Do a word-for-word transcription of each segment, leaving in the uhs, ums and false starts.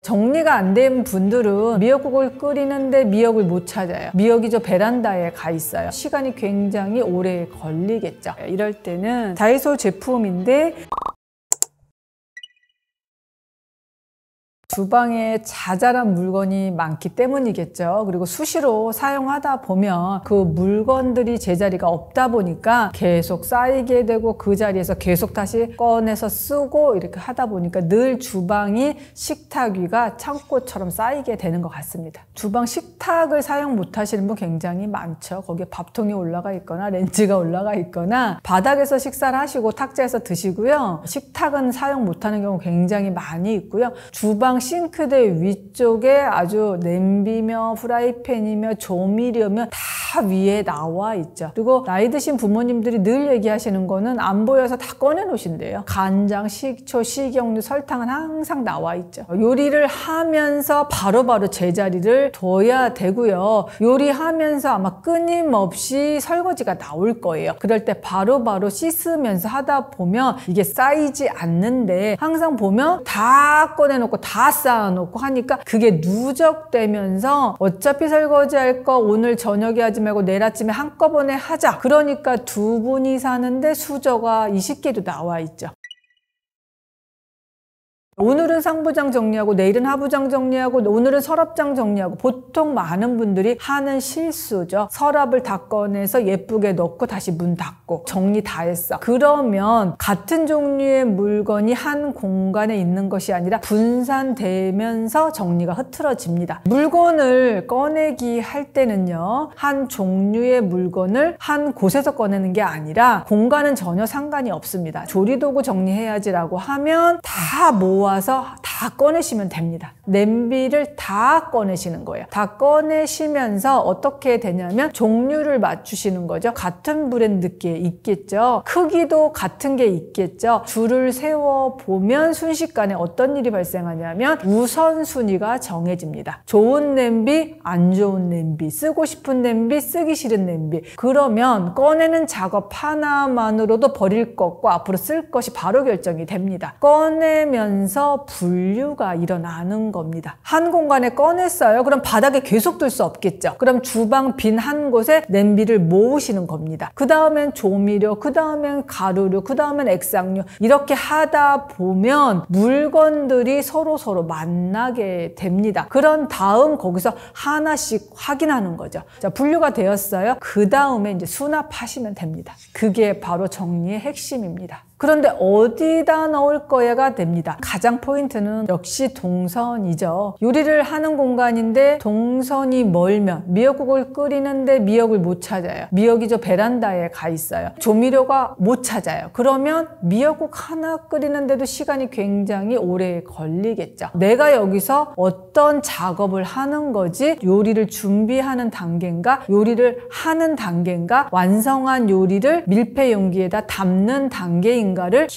정리가 안 된 분들은 미역국을 끓이는데 미역을 못 찾아요. 미역이 저 베란다에 가 있어요. 시간이 굉장히 오래 걸리겠죠. 이럴 때는 다이소 제품인데 주방에 자잘한 물건이 많기 때문이겠죠. 그리고 수시로 사용하다 보면 그 물건들이 제자리가 없다 보니까 계속 쌓이게 되고 그 자리에서 계속 다시 꺼내서 쓰고 이렇게 하다 보니까 늘 주방이 식탁 위가 창고처럼 쌓이게 되는 것 같습니다. 주방 식탁을 사용 못 하시는 분 굉장히 많죠. 거기에 밥통이 올라가 있거나 렌즈가 올라가 있거나 바닥에서 식사를 하시고 탁자에서 드시고요. 식탁은 사용 못 하는 경우 굉장히 많이 있고요. 주방 싱크대 위쪽에 아주 냄비며 프라이팬이며 조미료며 다 위에 나와 있죠. 그리고 나이 드신 부모님들이 늘 얘기하시는 거는 안 보여서 다 꺼내 놓으신대요. 간장, 식초, 식용유, 설탕은 항상 나와 있죠. 요리를 하면서 바로바로 제자리를 둬야 되고요. 요리하면서 아마 끊임없이 설거지가 나올 거예요. 그럴 때 바로바로 씻으면서 하다 보면 이게 쌓이지 않는데 항상 보면 다 꺼내놓고 다 쌓아놓고 하니까 그게 누적되면서 어차피 설거지할 거 오늘 저녁에 하지 말고 내일 아침에 한꺼번에 하자. 그러니까 두 분이 사는데 수저가 이십 개도 나와 있죠. 오늘은 상부장 정리하고 내일은 하부장 정리하고 오늘은 서랍장 정리하고 보통 많은 분들이 하는 실수죠. 서랍을 다 꺼내서 예쁘게 넣고 다시 문 닫고 정리 다 했어. 그러면 같은 종류의 물건이 한 공간에 있는 것이 아니라 분산되면서 정리가 흐트러집니다. 물건을 꺼내기 할 때는요. 한 종류의 물건을 한 곳에서 꺼내는 게 아니라 공간은 전혀 상관이 없습니다. 조리도구 정리해야지라고 하면 다 모아 와서 다 꺼내시면 됩니다. 냄비를 다 꺼내시는 거예요. 다 꺼내시면서 어떻게 되냐면 종류를 맞추시는 거죠. 같은 브랜드께 있겠죠. 크기도 같은 게 있겠죠. 줄을 세워보면 순식간에 어떤 일이 발생하냐면 우선순위가 정해집니다. 좋은 냄비, 안 좋은 냄비, 쓰고 싶은 냄비, 쓰기 싫은 냄비. 그러면 꺼내는 작업 하나만으로도 버릴 것과 앞으로 쓸 것이 바로 결정이 됩니다. 꺼내면서 분류가 일어나는 겁니다. 한 공간에 꺼냈어요. 그럼 바닥에 계속 둘 수 없겠죠. 그럼 주방 빈 한 곳에 냄비를 모으시는 겁니다. 그 다음엔 조미료, 그 다음엔 가루류, 그 다음엔 액상류 이렇게 하다 보면 물건들이 서로 서로 만나게 됩니다. 그런 다음 거기서 하나씩 확인하는 거죠. 자, 분류가 되었어요. 그 다음에 이제 수납하시면 됩니다. 그게 바로 정리의 핵심입니다. 그런데 어디다 넣을 거야가 됩니다. 가장 포인트는 역시 동선이죠. 요리를 하는 공간인데 동선이 멀면 미역국을 끓이는데 미역을 못 찾아요. 미역이 저 베란다에 가 있어요. 조미료가 못 찾아요. 그러면 미역국 하나 끓이는데도 시간이 굉장히 오래 걸리겠죠. 내가 여기서 어떤 작업을 하는 거지? 요리를 준비하는 단계인가? 요리를 하는 단계인가? 완성한 요리를 밀폐 용기에다 담는 단계인가? 인가를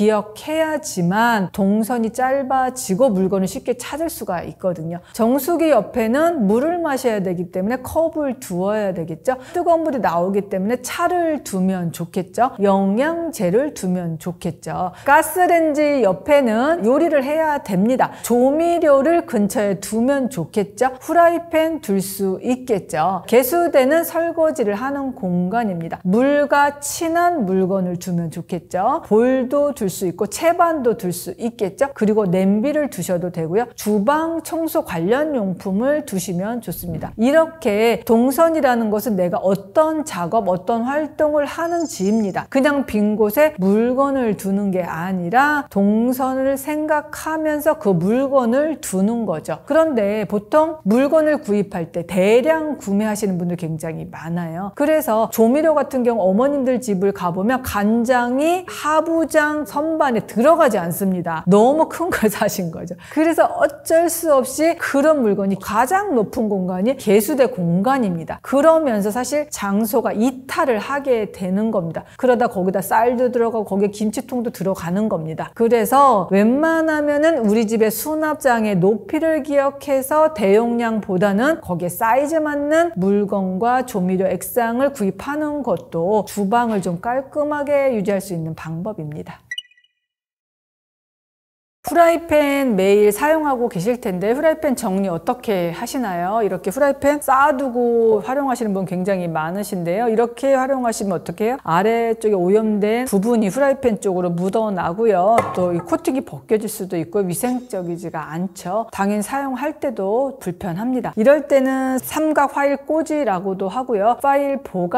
기억해야지만 동선이 짧아지고 물건을 쉽게 찾을 수가 있거든요. 정수기 옆에는 물을 마셔야 되기 때문에 컵을 두어야 되겠죠. 뜨거운 물이 나오기 때문에 차를 두면 좋겠죠. 영양제를 두면 좋겠죠. 가스레인지 옆에는 요리를 해야 됩니다. 조미료를 근처에 두면 좋겠죠. 후라이팬 둘 수 있겠죠. 개수대는 설거지를 하는 공간입니다. 물과 친한 물건을 두면 좋겠죠. 볼 도 둘 수 있고 채반도 둘 수 있겠죠. 그리고 냄비를 두셔도 되고요. 주방 청소 관련 용품을 두시면 좋습니다. 이렇게 동선이라는 것은 내가 어떤 작업, 어떤 활동을 하는지입니다. 그냥 빈 곳에 물건을 두는 게 아니라 동선을 생각하면서 그 물건을 두는 거죠. 그런데 보통 물건을 구입할 때 대량 구매하시는 분들 굉장히 많아요. 그래서 조미료 같은 경우 어머님들 집을 가보면 간장이 하부 장 선반에 들어가지 않습니다. 너무 큰 걸 사신 거죠. 그래서 어쩔 수 없이 그런 물건이 가장 높은 공간이 개수대 공간입니다. 그러면서 사실 장소가 이탈을 하게 되는 겁니다. 그러다 거기다 쌀도 들어가고 거기에 김치통도 들어가는 겁니다. 그래서 웬만하면은 우리 집의 수납장의 높이를 기억해서 대용량보다는 거기에 사이즈 맞는 물건과 조미료 액상을 구입하는 것도 주방을 좀 깔끔하게 유지할 수 있는 방법입니다. 프라이팬 매일 사용하고 계실 텐데 프라이팬 정리 어떻게 하시나요? 이렇게 프라이팬 쌓아두고 활용하시는 분 굉장히 많으신데요. 이렇게 활용하시면 어떻게 해요? 아래쪽에 오염된 부분이 프라이팬 쪽으로 묻어나고요. 또 이 코팅이 벗겨질 수도 있고 위생적이지가 않죠. 당연히 사용할 때도 불편합니다. 이럴 때는 삼각 파일 꽂이라고도 하고요. 파일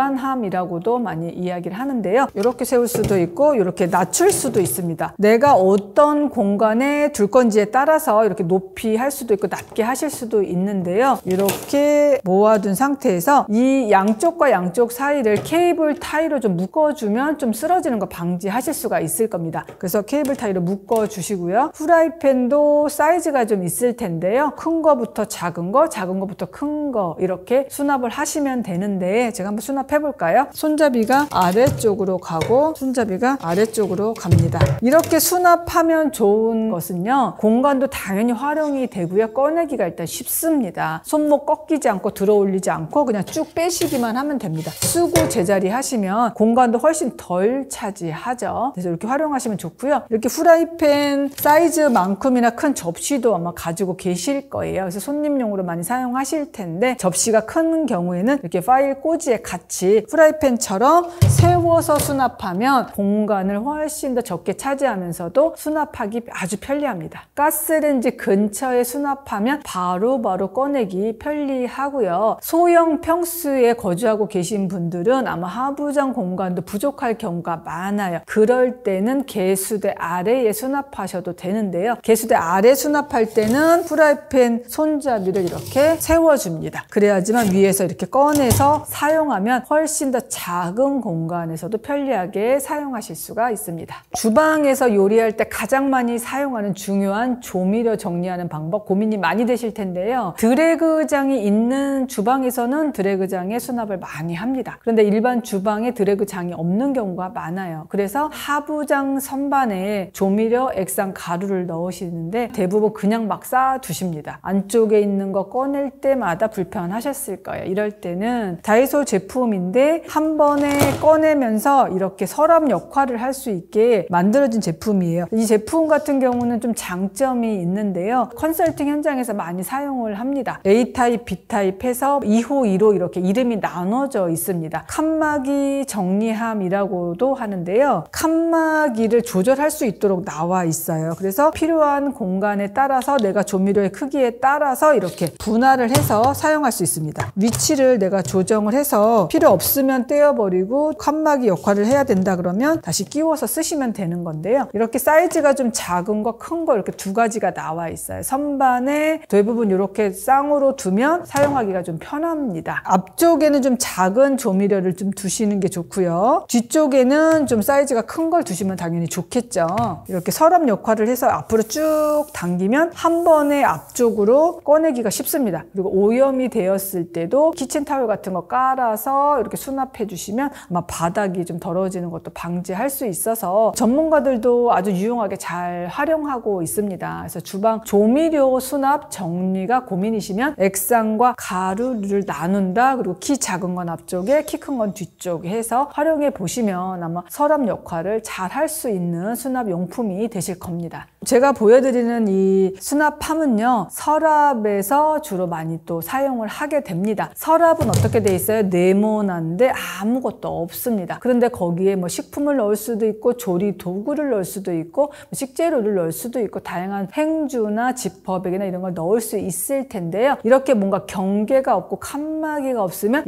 보관함이라고도 많이 이야기를 하는데요. 이렇게 세울 수도 있고 이렇게 낮출 수도 있습니다. 내가 어떤 공간에 둘 건지에 따라서 이렇게 높이 할 수도 있고 낮게 하실 수도 있는데요. 이렇게 모아둔 상태에서 이 양쪽과 양쪽 사이를 케이블 타이로 좀 묶어주면 좀 쓰러지는 거 방지하실 수가 있을 겁니다. 그래서 케이블 타이로 묶어주시고요. 프라이팬도 사이즈가 좀 있을 텐데요. 큰 거부터 작은 거, 작은 거부터 큰 거 이렇게 수납을 하시면 되는데 제가 한번 수납해 볼까요? 손잡이가 아래쪽으로 가고 손잡이가 아래쪽으로 갑니다. 이렇게 수납하면 좋은 것은요. 공간도 당연히 활용이 되고요. 꺼내기가 일단 쉽습니다. 손목 꺾이지 않고 들어 올리지 않고 그냥 쭉 빼시기만 하면 됩니다. 쓰고 제자리 하시면 공간도 훨씬 덜 차지하죠. 그래서 이렇게 활용하시면 좋고요. 이렇게 프라이팬 사이즈만큼이나 큰 접시도 아마 가지고 계실 거예요. 그래서 손님용으로 많이 사용하실 텐데 접시가 큰 경우에는 이렇게 파일 꽂이에 같이 프라이팬처럼 세워서 수납하면 공간을 훨씬 더 적게 차지하면서도 수납하기 아주 편리합니다. 가스레인지 근처에 수납하면 바로바로 바로 꺼내기 편리하고요. 소형 평수에 거주하고 계신 분들은 아마 하부장 공간도 부족할 경우가 많아요. 그럴 때는 개수대 아래에 수납하셔도 되는데요. 개수대 아래 수납할 때는 프라이팬 손잡이를 이렇게 세워줍니다. 그래야지만 위에서 이렇게 꺼내서 사용하면 훨씬 더 작은 공간에서도 편리하게 사용하실 수가 있습니다. 주방에서 요리할 때 가장 많이 사용하는 중요한 조미료 정리하는 방법 고민이 많이 되실 텐데요. 드래그장이 있는 주방에서는 드래그장에 수납을 많이 합니다. 그런데 일반 주방에 드래그장이 없는 경우가 많아요. 그래서 하부장 선반에 조미료, 액상, 가루를 넣으시는데 대부분 그냥 막 쌓아 두십니다. 안쪽에 있는 거 꺼낼 때마다 불편하셨을 거예요. 이럴 때는 다이소 제품인데 한 번에 꺼내면서 이렇게 서랍 역할을 할 수 있게 만들어진 제품이에요. 이 제품 같은 경우는 좀 장점이 있는데요. 컨설팅 현장에서 많이 사용을 합니다. 에이 타입, 비 타입 해서 이 호, 일 호 이렇게 이름이 나눠져 있습니다. 칸막이 정리함이라고도 하는데요. 칸막이를 조절할 수 있도록 나와 있어요. 그래서 필요한 공간에 따라서 내가 조미료의 크기에 따라서 이렇게 분할을 해서 사용할 수 있습니다. 위치를 내가 조정을 해서 필요 없으면 떼어버리고 칸막이 역할을 해야 된다 그러면 다시 끼워서 쓰시면 되는 건데요. 이렇게 사이즈가 좀 작은 거, 큰 거 이렇게 두 가지가 나와 있어요. 선반에 대부분 이렇게 쌍으로 두면 사용하기가 좀 편합니다. 앞쪽에는 좀 작은 조미료를 좀 두시는 게 좋고요. 뒤쪽에는 좀 사이즈가 큰 걸 두시면 당연히 좋겠죠. 이렇게 서랍 역할을 해서 앞으로 쭉 당기면 한 번에 앞쪽으로 꺼내기가 쉽습니다. 그리고 오염이 되었을 때도 키친타올 같은 거 깔아서 이렇게 수납해 주시면 아마 바닥이 좀 더러워지는 것도 방지할 수 있어서 전문가들도 아주 유용하게 잘 활용하고 있습니다. 그래서 주방 조미료 수납 정리가 고민이시면 액상과 가루를 나눈다. 그리고 키 작은 건 앞쪽에 키 큰 건 뒤쪽에 해서 활용해 보시면 아마 서랍 역할을 잘 할 수 있는 수납 용품이 되실 겁니다. 제가 보여드리는 이 수납함은요. 서랍에서 주로 많이 또 사용을 하게 됩니다. 서랍은 어떻게 돼 있어요? 네모난데 아무것도 없습니다. 그런데 거기에 뭐 식품을 넣을 수도 있고 조리 도구를 넣을 수도 있고 식재료를 넣을 수도 있고 다양한 행주나 지퍼백이나 이런 걸 넣을 수 있을 텐데요. 이렇게 뭔가 경계가 없고 칸막이가 없으면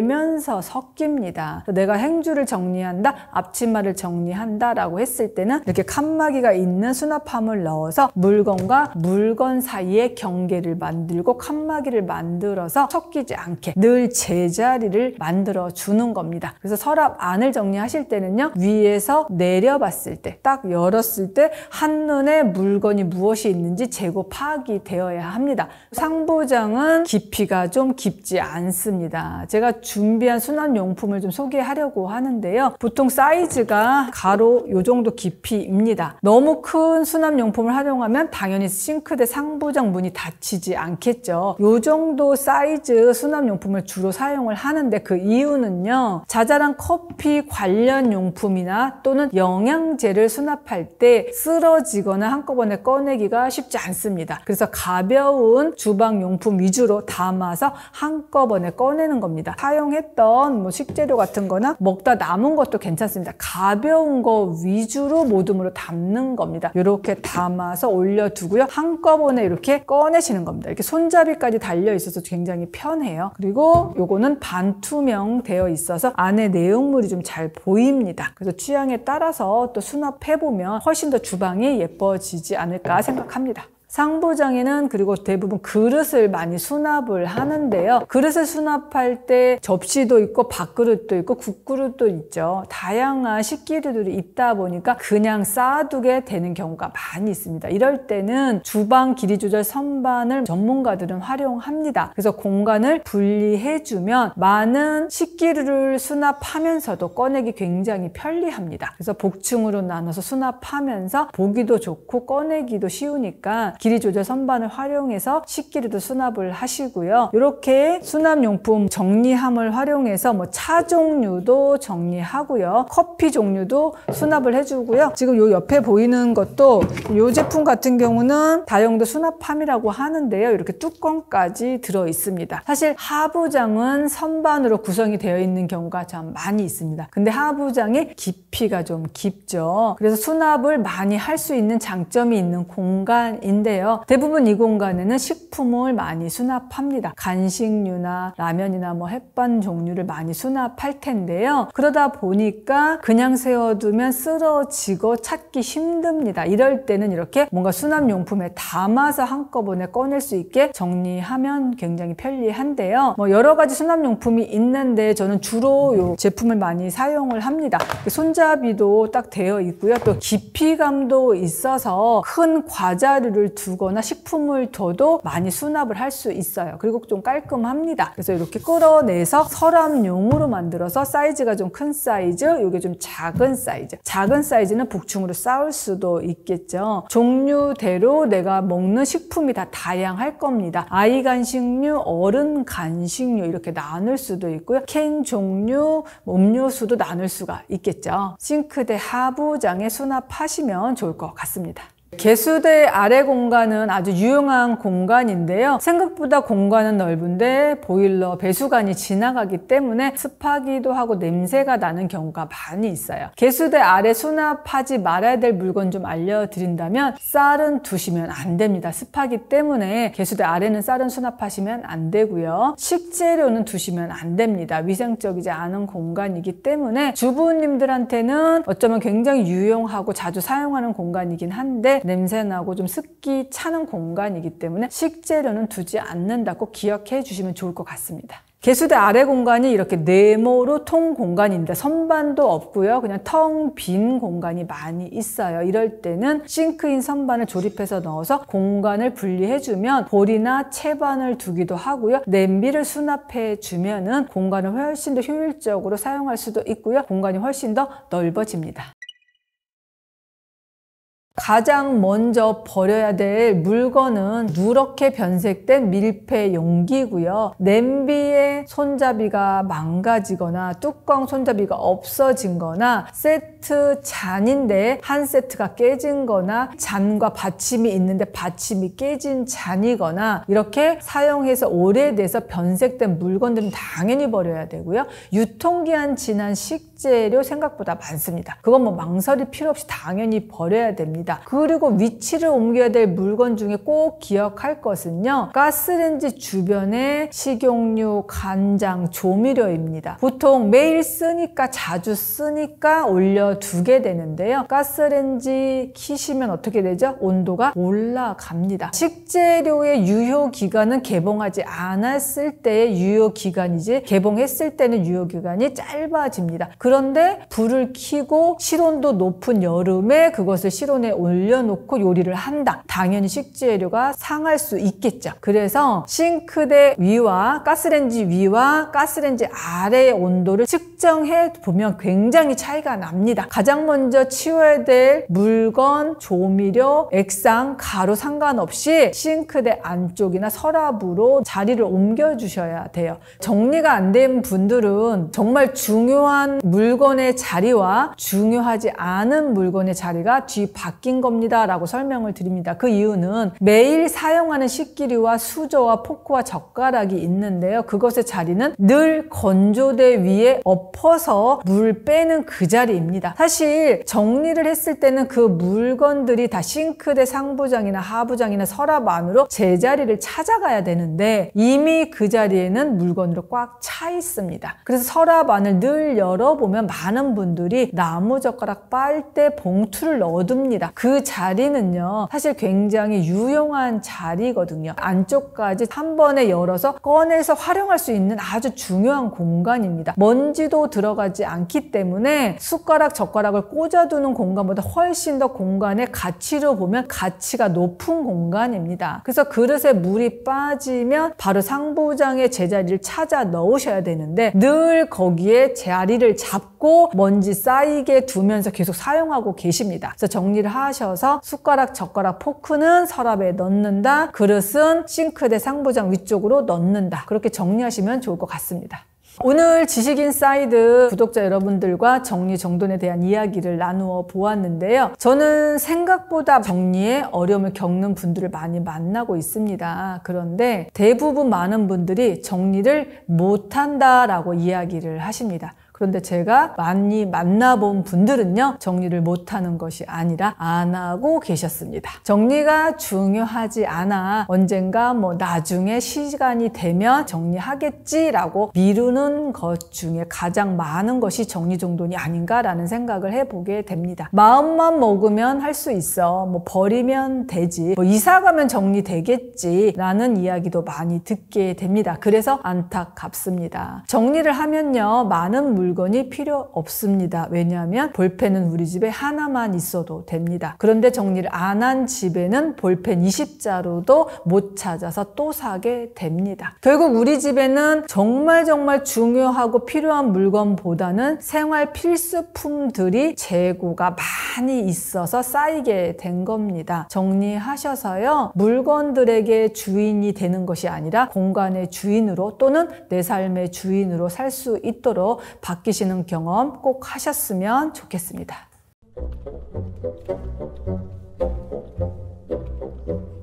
열면서 섞입니다. 내가 행주를 정리한다, 앞치마를 정리한다 라고 했을 때는 이렇게 칸막이가 있는 수납함을 넣어서 물건과 물건 사이에 경계를 만들고 칸막이를 만들어서 섞이지 않게 늘 제자리를 만들어 주는 겁니다. 그래서 서랍 안을 정리하실 때는요. 위에서 내려봤을 때, 딱 열었을 때 한눈에 물건이 무엇이 있는지 재고 파악이 되어야 합니다. 상부장은 깊이가 좀 깊지 않습니다. 제가 준비한 수납용품을 좀 소개하려고 하는데요. 보통 사이즈가 가로 요 정도 깊이입니다. 너무 큰 수납 수납용품을 활용하면 당연히 싱크대 상부장 문이 닫히지 않겠죠. 요 정도 사이즈 수납용품을 주로 사용을 하는데 그 이유는요, 자잘한 커피 관련 용품이나 또는 영양제를 수납할 때 쓰러지거나 한꺼번에 꺼내기가 쉽지 않습니다. 그래서 가벼운 주방용품 위주로 담아서 한꺼번에 꺼내는 겁니다. 사용했던 뭐 식재료 같은 거나 먹다 남은 것도 괜찮습니다. 가벼운 거 위주로 모둠으로 담는 겁니다. 이렇게 담아서 올려두고요. 한꺼번에 이렇게 꺼내시는 겁니다. 이렇게 손잡이까지 달려 있어서 굉장히 편해요. 그리고 요거는 반투명 되어 있어서 안에 내용물이 좀 잘 보입니다. 그래서 취향에 따라서 또 수납해보면 훨씬 더 주방이 예뻐지지 않을까 생각합니다. 상부장에는 그리고 대부분 그릇을 많이 수납을 하는데요. 그릇을 수납할 때 접시도 있고 밥그릇도 있고 국그릇도 있죠. 다양한 식기류들이 있다 보니까 그냥 쌓아두게 되는 경우가 많이 있습니다. 이럴 때는 주방 길이 조절 선반을 전문가들은 활용합니다. 그래서 공간을 분리해주면 많은 식기류를 수납하면서도 꺼내기 굉장히 편리합니다. 그래서 복층으로 나눠서 수납하면서 보기도 좋고 꺼내기도 쉬우니까 길이 조절 선반을 활용해서 식기류도 수납을 하시고요. 이렇게 수납용품 정리함을 활용해서 뭐 차 종류도 정리하고요. 커피 종류도 수납을 해주고요. 지금 요 옆에 보이는 것도 이 제품 같은 경우는 다용도 수납함이라고 하는데요. 이렇게 뚜껑까지 들어 있습니다. 사실 하부장은 선반으로 구성이 되어 있는 경우가 참 많이 있습니다. 근데 하부장이 깊이가 좀 깊죠. 그래서 수납을 많이 할 수 있는 장점이 있는 공간인데 대부분 이 공간에는 식품을 많이 수납합니다. 간식류나 라면이나 뭐 햇반 종류를 많이 수납할 텐데요. 그러다 보니까 그냥 세워두면 쓰러지고 찾기 힘듭니다. 이럴 때는 이렇게 뭔가 수납용품에 담아서 한꺼번에 꺼낼 수 있게 정리하면 굉장히 편리한데요. 뭐 여러 가지 수납용품이 있는데 저는 주로 이 제품을 많이 사용을 합니다. 손잡이도 딱 되어 있고요. 또 깊이감도 있어서 큰 과자류를 두거나 식품을 둬도 많이 수납을 할 수 있어요. 그리고 좀 깔끔합니다. 그래서 이렇게 끌어내서 서랍용으로 만들어서 사이즈가 좀 큰 사이즈, 이게 좀 작은 사이즈. 작은 사이즈는 북충으로 쌓을 수도 있겠죠. 종류대로 내가 먹는 식품이 다 다양할 겁니다. 아이 간식류, 어른 간식류 이렇게 나눌 수도 있고요. 캔 종류, 음료수도 나눌 수가 있겠죠. 싱크대 하부장에 수납하시면 좋을 것 같습니다. 개수대 아래 공간은 아주 유용한 공간인데요. 생각보다 공간은 넓은데 보일러, 배수관이 지나가기 때문에 습하기도 하고 냄새가 나는 경우가 많이 있어요. 개수대 아래 수납하지 말아야 될 물건 좀 알려드린다면 쌀은 두시면 안 됩니다. 습하기 때문에 개수대 아래는 쌀은 수납하시면 안 되고요. 식재료는 두시면 안 됩니다. 위생적이지 않은 공간이기 때문에 주부님들한테는 어쩌면 굉장히 유용하고 자주 사용하는 공간이긴 한데 냄새나고 좀 습기 차는 공간이기 때문에 식재료는 두지 않는다고 기억해 주시면 좋을 것 같습니다. 개수대 아래 공간이 이렇게 네모로 통 공간입니다. 선반도 없고요. 그냥 텅 빈 공간이 많이 있어요. 이럴 때는 싱크인 선반을 조립해서 넣어서 공간을 분리해주면 볼이나 채반을 두기도 하고요. 냄비를 수납해주면은 공간을 훨씬 더 효율적으로 사용할 수도 있고요. 공간이 훨씬 더 넓어집니다. 가장 먼저 버려야 될 물건은 누렇게 변색된 밀폐 용기고요. 냄비의 손잡이가 망가지거나 뚜껑 손잡이가 없어진 거나 세트 잔인데 한 세트가 깨진 거나 잔과 받침이 있는데 받침이 깨진 잔이거나 이렇게 사용해서 오래돼서 변색된 물건들은 당연히 버려야 되고요. 유통기한 지난 식재료 생각보다 많습니다. 그건 뭐 망설일 필요 없이 당연히 버려야 됩니다. 그리고 위치를 옮겨야 될 물건 중에 꼭 기억할 것은요. 가스레인지 주변에 식용유, 간장, 조미료입니다. 보통 매일 쓰니까 자주 쓰니까 올려두게 되는데요. 가스레인지 키시면 어떻게 되죠? 온도가 올라갑니다. 식재료의 유효기간은 개봉하지 않았을 때의 유효기간이지 개봉했을 때는 유효기간이 짧아집니다. 그런데 불을 켜고 실온도 높은 여름에 그것을 실온에 올려놓고 요리를 한다. 당연히 식재료가 상할 수 있겠죠. 그래서 싱크대 위와 가스레인지 위와 가스레인지 아래의 온도를 측정해 보면 굉장히 차이가 납니다. 가장 먼저 치워야 될 물건, 조미료, 액상, 가루 상관없이 싱크대 안쪽이나 서랍으로 자리를 옮겨 주셔야 돼요. 정리가 안 된 분들은 정말 중요한 물건의 자리와 중요하지 않은 물건의 자리가 뒤바뀐 겁니다 라고 설명을 드립니다. 그 이유는 매일 사용하는 식기류와 수저와 포크와 젓가락이 있는데요. 그것의 자리는 늘 건조대 위에 엎어서 물 빼는 그 자리입니다. 사실 정리를 했을 때는 그 물건들이 다 싱크대 상부장이나 하부장이나 서랍 안으로 제자리를 찾아가야 되는데 이미 그 자리에는 물건으로 꽉 차 있습니다. 그래서 서랍 안을 늘 열어보면 많은 분들이 나무젓가락 빨대 봉투를 넣어둡니다. 그 자리는요 사실 굉장히 유용한 자리거든요. 안쪽까지 한 번에 열어서 꺼내서 활용할 수 있는 아주 중요한 공간입니다. 먼지도 들어가지 않기 때문에 숟가락 젓가락을 꽂아두는 공간보다 훨씬 더 공간의 가치로 보면 가치가 높은 공간입니다. 그래서 그릇에 물이 빠지면 바로 상부장의 제자리를 찾아 넣으셔야 되는데 늘 거기에 자리를 잡고 먼지 쌓이게 두면서 계속 사용하고 계십니다. 그래서 정리를 하셔서 숟가락, 젓가락, 포크는 서랍에 넣는다. 그릇은 싱크대 상부장 위쪽으로 넣는다. 그렇게 정리하시면 좋을 것 같습니다. 오늘 지식인사이드 구독자 여러분들과 정리정돈에 대한 이야기를 나누어 보았는데요. 저는 생각보다 정리에 어려움을 겪는 분들을 많이 만나고 있습니다. 그런데 대부분 많은 분들이 정리를 못한다라고 이야기를 하십니다. 그런데 제가 많이 만나본 분들은요 정리를 못하는 것이 아니라 안 하고 계셨습니다. 정리가 중요하지 않아 언젠가 뭐 나중에 시간이 되면 정리하겠지라고 미루는 것 중에 가장 많은 것이 정리정돈이 아닌가라는 생각을 해보게 됩니다. 마음만 먹으면 할 수 있어, 뭐 버리면 되지, 뭐 이사 가면 정리되겠지 라는 이야기도 많이 듣게 됩니다. 그래서 안타깝습니다. 정리를 하면요 많은 물 물건이 필요 없습니다. 왜냐하면 볼펜은 우리 집에 하나만 있어도 됩니다. 그런데 정리를 안 한 집에는 볼펜 이십 자루도 못 찾아서 또 사게 됩니다. 결국 우리 집에는 정말 정말 중요하고 필요한 물건보다는 생활 필수품들이 재고가 많이 있어서 쌓이게 된 겁니다. 정리하셔서요 물건들에게 주인이 되는 것이 아니라 공간의 주인으로 또는 내 삶의 주인으로 살 수 있도록 바뀌시는 경험 꼭 하셨으면 좋겠습니다.